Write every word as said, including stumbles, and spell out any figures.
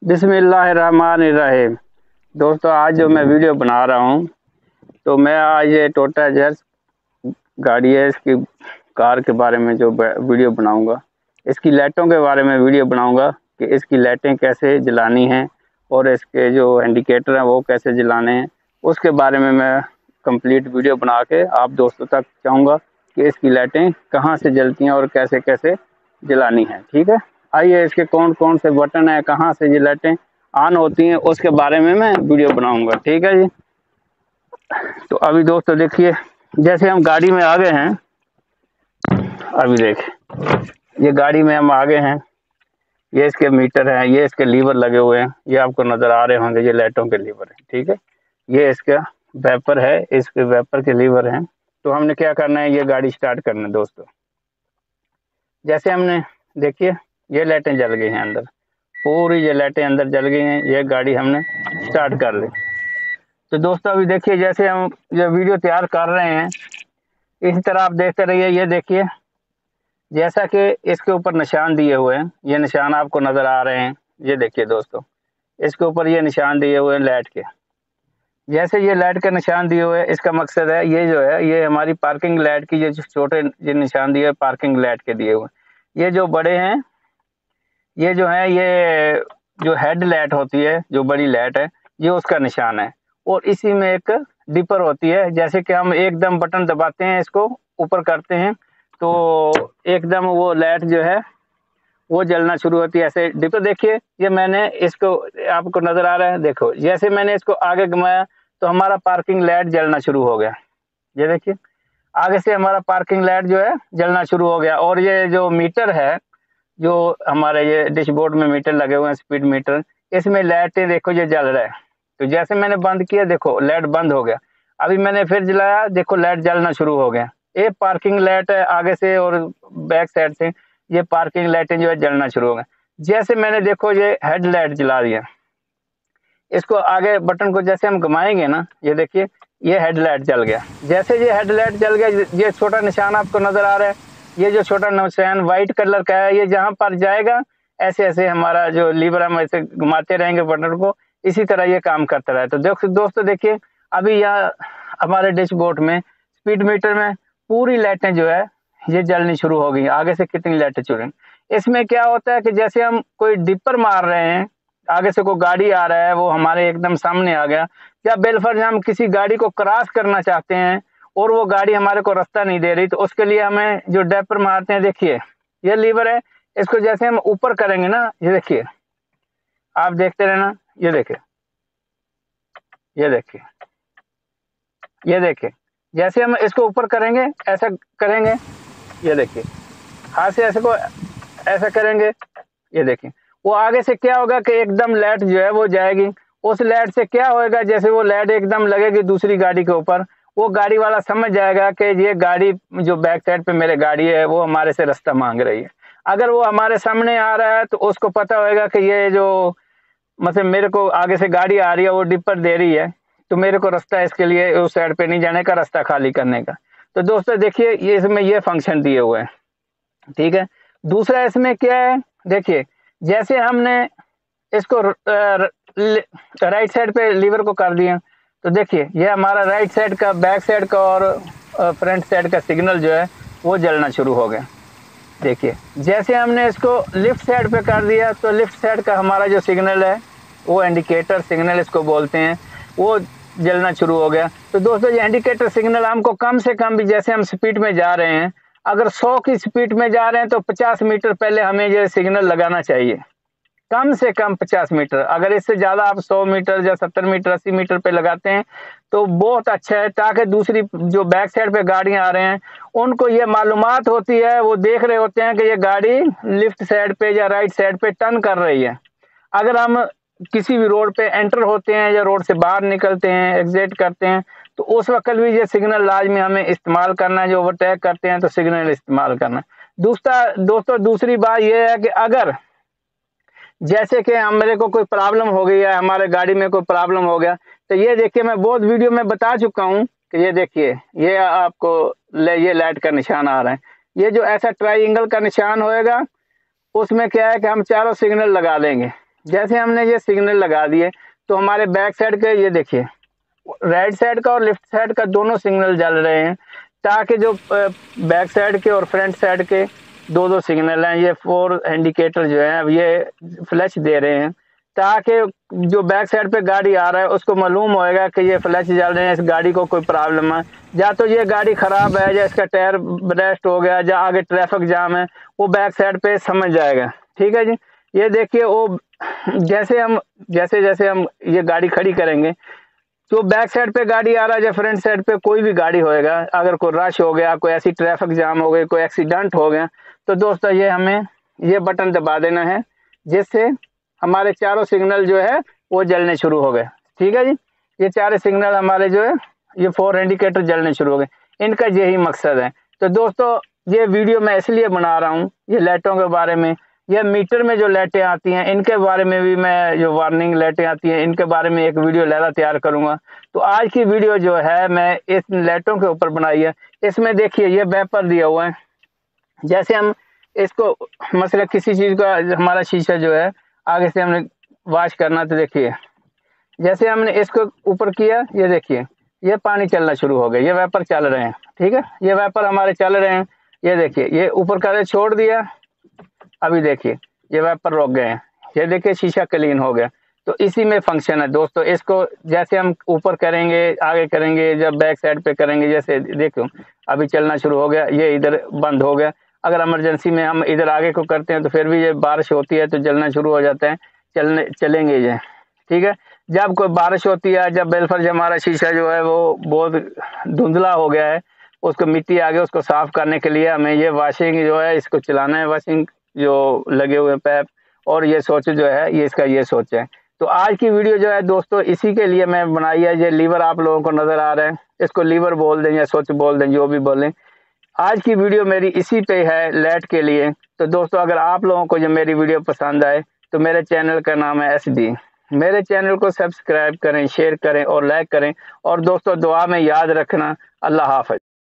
बिस्मिल्लाहिर्रहमानिर्रहीम। दोस्तों, आज जो मैं वीडियो बना रहा हूँ, तो मैं आज ये टोयोटा जैज़ गाड़ी है, इसकी कार के बारे में जो वीडियो बनाऊंगा, इसकी लाइटों के बारे में वीडियो बनाऊंगा कि इसकी लाइटें कैसे जलानी हैं और इसके जो इंडिकेटर हैं वो कैसे जलाने हैं। उसके बारे में मैं कंप्लीट वीडियो बना के आप दोस्तों तक चाहूँगा कि इसकी लाइटें कहाँ से जलती हैं और कैसे कैसे जलानी हैं। ठीक है, आइए इसके कौन कौन से बटन है, कहाँ से ये लाइटें ऑन होती हैं, उसके बारे में मैं वीडियो बनाऊंगा। ठीक है जी। तो अभी दोस्तों देखिए, जैसे हम गाड़ी में आ गए हैं, अभी देखिए ये गाड़ी में हम आ गए हैं, ये इसके मीटर हैं, ये इसके लीवर लगे हुए हैं, ये आपको नज़र आ रहे होंगे, ये लाइटों के लीवर हैं। ठीक है, ये इसका वेपर है, इसके वेपर के लीवर हैं। तो हमने क्या करना है, ये गाड़ी स्टार्ट करना है दोस्तों। जैसे हमने देखिए ये लाइटें जल गई हैं अंदर, पूरी ये लाइटें अंदर जल गई हैं, ये गाड़ी हमने स्टार्ट कर ली। तो दोस्तों अभी देखिए, जैसे हम ये वीडियो तैयार कर रहे हैं, इसी तरह आप देखते रहिए। ये देखिए, जैसा कि इसके ऊपर निशान दिए हुए हैं, ये निशान आपको नज़र आ रहे हैं। ये देखिए दोस्तों, इसके ऊपर ये निशान दिए हुए हैं लाइट के। जैसे ये लाइट के निशान दिए हुए हैं, इसका मकसद है ये जो है, ये हमारी पार्किंग लाइट की, ये छोटे ये निशान दिए पार्किंग लाइट के दिए हुए। ये जो बड़े हैं, ये जो है, ये जो हेड लाइट होती है, जो बड़ी लाइट है, ये उसका निशान है। और इसी में एक डिपर होती है, जैसे कि हम एकदम बटन दबाते हैं, इसको ऊपर करते हैं, तो एकदम वो लाइट जो है वो जलना शुरू होती है। ऐसे डिपर देखिए, ये मैंने इसको, आपको नजर आ रहा है, देखो जैसे मैंने इसको आगे घुमाया तो हमारा पार्किंग लाइट जलना शुरू हो गया। ये देखिए, आगे से हमारा पार्किंग लाइट जो है जलना शुरू हो गया। और ये जो मीटर है, जो हमारे ये डैशबोर्ड में मीटर लगे हुए हैं, स्पीड मीटर, इसमें लाइटें देखो ये जल रहा है। तो जैसे मैंने बंद किया, देखो लाइट बंद हो गया। अभी मैंने फिर जलाया, देखो लाइट जलना शुरू हो गया। ये पार्किंग लाइट है, आगे से और बैक साइड से ये पार्किंग लाइटें जो है जलना शुरू हो गए। जैसे मैंने देखो ये हेड लाइट जला दिया, इसको आगे बटन को जैसे हम घुमाएंगे ना, ये देखिए ये हेडलाइट जल गया। जैसे ये हेडलाइट जल गया, ये छोटा निशान आपको नजर आ रहा है, ये जो छोटा निशान व्हाइट कलर का है, ये जहां पर जाएगा ऐसे ऐसे हमारा जो लीवर हम ऐसे घुमाते रहेंगे बटन को, इसी तरह ये काम करता रहे। तो देखो दोस्तों, देखिए अभी यहाँ हमारे डैशबोर्ड में स्पीड मीटर में पूरी लाइटें जो है ये जलनी शुरू हो गई। आगे से कितनी लाइटें चल रही। इसमें क्या होता है कि जैसे हम कोई डिपर मार रहे हैं, आगे से कोई गाड़ी आ रहा है, वो हमारे एकदम सामने आ गया, या बेलफर्ज हम किसी गाड़ी को क्रॉस करना चाहते हैं और वो गाड़ी हमारे को रास्ता नहीं दे रही, तो उसके लिए हमें जो डिपर मारते हैं, देखिए ये लीवर है, इसको जैसे हम ऊपर करेंगे ना, ये देखिए आप देखते रहना, ये देखिए ये देखिए ये देखिए जैसे हम इसको ऊपर करेंगे, ऐसा करेंगे, ये देखिए हाथ से ऐसे को ऐसा करेंगे, ये देखिए वो आगे से क्या होगा कि एकदम लाइट जो है वो जाएगी। उस लाइट से क्या होएगा, जैसे वो लाइट एकदम लगेगी दूसरी गाड़ी के ऊपर, वो गाड़ी वाला समझ जाएगा कि ये गाड़ी जो बैक साइड पे मेरे गाड़ी है वो हमारे से रास्ता मांग रही है। अगर वो हमारे सामने आ रहा है तो उसको पता होएगा कि ये जो मतलब मेरे को आगे से गाड़ी आ रही है, वो डिपर दे रही है, तो मेरे को रास्ता इसके लिए उस साइड पे नहीं जाने का, रास्ता खाली करने का। तो दोस्तों देखिए, ये इसमें ये फंक्शन दिए हुए हैं। ठीक है, दूसरा इसमें क्या है, देखिए जैसे हमने इसको राइट साइड पे लीवर को कर दिया, तो देखिए ये हमारा राइट साइड का, बैक साइड का और फ्रंट साइड का सिग्नल जो है वो जलना शुरू हो गया। देखिए जैसे हमने इसको लेफ्ट साइड पे कर दिया, तो लेफ्ट साइड का हमारा जो सिग्नल है, वो इंडिकेटर सिग्नल इसको बोलते हैं, वो जलना शुरू हो गया। तो दोस्तों ये इंडिकेटर सिग्नल हमको कम से कम भी, जैसे हम स्पीड में जा रहे हैं, अगर सौ की स्पीड में जा रहे हैं तो पचास मीटर पहले हमें ये सिग्नल लगाना चाहिए, कम से कम पचास मीटर। अगर इससे ज़्यादा आप सौ मीटर या सत्तर मीटर अस्सी मीटर पे लगाते हैं तो बहुत अच्छा है, ताकि दूसरी जो बैक साइड पे गाड़ियां आ रहे हैं उनको ये मालूमात होती है, वो देख रहे होते हैं कि ये गाड़ी लेफ्ट साइड पे या राइट साइड पे टर्न कर रही है। अगर हम किसी भी रोड पे एंटर होते हैं या रोड से बाहर निकलते हैं, एग्जिट करते हैं, तो उस वक्त भी ये सिग्नल लाजमी हमें इस्तेमाल करना है। जो ओवरटेक करते हैं तो सिग्नल इस्तेमाल करना है। दूसरा दोस्तों दूसरी बात यह है कि अगर जैसे कि हम मेरे को कोई प्रॉब्लम हो गई है, हमारे गाड़ी में कोई प्रॉब्लम हो गया, तो ये देखिए मैं बहुत वीडियो में बता चुका हूँ कि ये देखिए ये आपको ये लाइट का निशान आ रहा है। ये जो ऐसा ट्राइंगल का निशान होएगा, उसमें क्या है कि हम चारों सिग्नल लगा देंगे। जैसे हमने ये सिग्नल लगा दिए तो हमारे बैक साइड के ये देखिए राइट साइड का और लेफ्ट साइड का दोनों सिग्नल जल रहे हैं, ताकि जो बैक साइड के और फ्रंट साइड के दो दो सिग्नल हैं, ये फोर इंडिकेटर जो है ये फ्लैश दे रहे हैं, ताकि जो बैक साइड पे गाड़ी आ रहा है उसको मालूम होएगा कि ये फ्लैश जल रहे हैं, इस गाड़ी को कोई प्रॉब्लम है, या तो ये गाड़ी खराब है, या इसका टायर ब्रेस्ट हो गया, या आगे ट्रैफिक जाम है, वो बैक साइड पे समझ जाएगा। ठीक है जी। ये देखिए वो जैसे हम जैसे जैसे हम ये गाड़ी खड़ी करेंगे, जो बैक साइड पे गाड़ी आ रहा है या फ्रंट साइड पे कोई भी गाड़ी होएगा, अगर कोई रश हो गया, कोई ऐसी ट्रैफिक जाम हो गई, कोई एक्सीडेंट हो गया, तो दोस्तों ये हमें ये बटन दबा देना है, जिससे हमारे चारों सिग्नल जो है वो जलने शुरू हो गए। ठीक है जी। ये चारों सिग्नल हमारे जो है ये फोर इंडिकेटर जलने शुरू हो गए, इनका यही मकसद है। तो दोस्तों ये वीडियो मैं इसलिए बना रहा हूँ, ये लाइटों के बारे में, यह मीटर में जो लाइटें आती हैं इनके बारे में भी मैं, जो वार्निंग लाइटें आती हैं इनके बारे में एक वीडियो लहरा तैयार करूंगा। तो आज की वीडियो जो है मैं इस लाइटों के ऊपर बनाई है। इसमें देखिए ये वेपर दिया हुआ है, जैसे हम इसको मसला किसी चीज़ का हमारा शीशा जो है आगे से हमने वॉश करना, तो देखिए जैसे हमने इसको ऊपर किया, ये देखिए ये पानी चलना शुरू हो गया, ये वेपर चल रहे हैं। ठीक है, ये वेपर हमारे चल रहे हैं। ये देखिए ये ऊपर का छोड़ दिया, अभी देखिए ये वेपर रुक गए हैं, ये देखिए शीशा क्लीन हो गया। तो इसी में फंक्शन है दोस्तों। इसको जैसे हम ऊपर करेंगे, आगे करेंगे, जब बैक साइड पे करेंगे, जैसे देखो अभी चलना शुरू हो गया, ये इधर बंद हो गया। अगर इमरजेंसी में हम इधर आगे को करते हैं तो फिर भी ये बारिश होती है तो जलना शुरू हो जाता है, चलने चलेंगे ये। ठीक है, जब कोई बारिश होती है, जब बेलफर हमारा शीशा जो है वो बहुत धुंधला हो गया है, उसको मिट्टी आ गई, उसको साफ करने के लिए हमें ये वॉशिंग जो है इसको चलाना है, वॉशिंग जो लगे हुए पैप, और ये सोच जो है ये इसका ये सोच है। तो आज की वीडियो जो है दोस्तों इसी के लिए मैं बनाई है। ये लीवर आप लोगों को नजर आ रहा है, इसको लीवर बोल दें या स्विच बोल दें, जो भी बोलें। आज की वीडियो मेरी इसी पे है, लाइट के लिए। तो दोस्तों अगर आप लोगों को जो मेरी वीडियो पसंद आए तो मेरे चैनल का नाम है एस डी, मेरे चैनल को सब्सक्राइब करें, शेयर करें और लाइक करें। और दोस्तों दुआ में याद रखना। अल्लाह हाफ़िज़।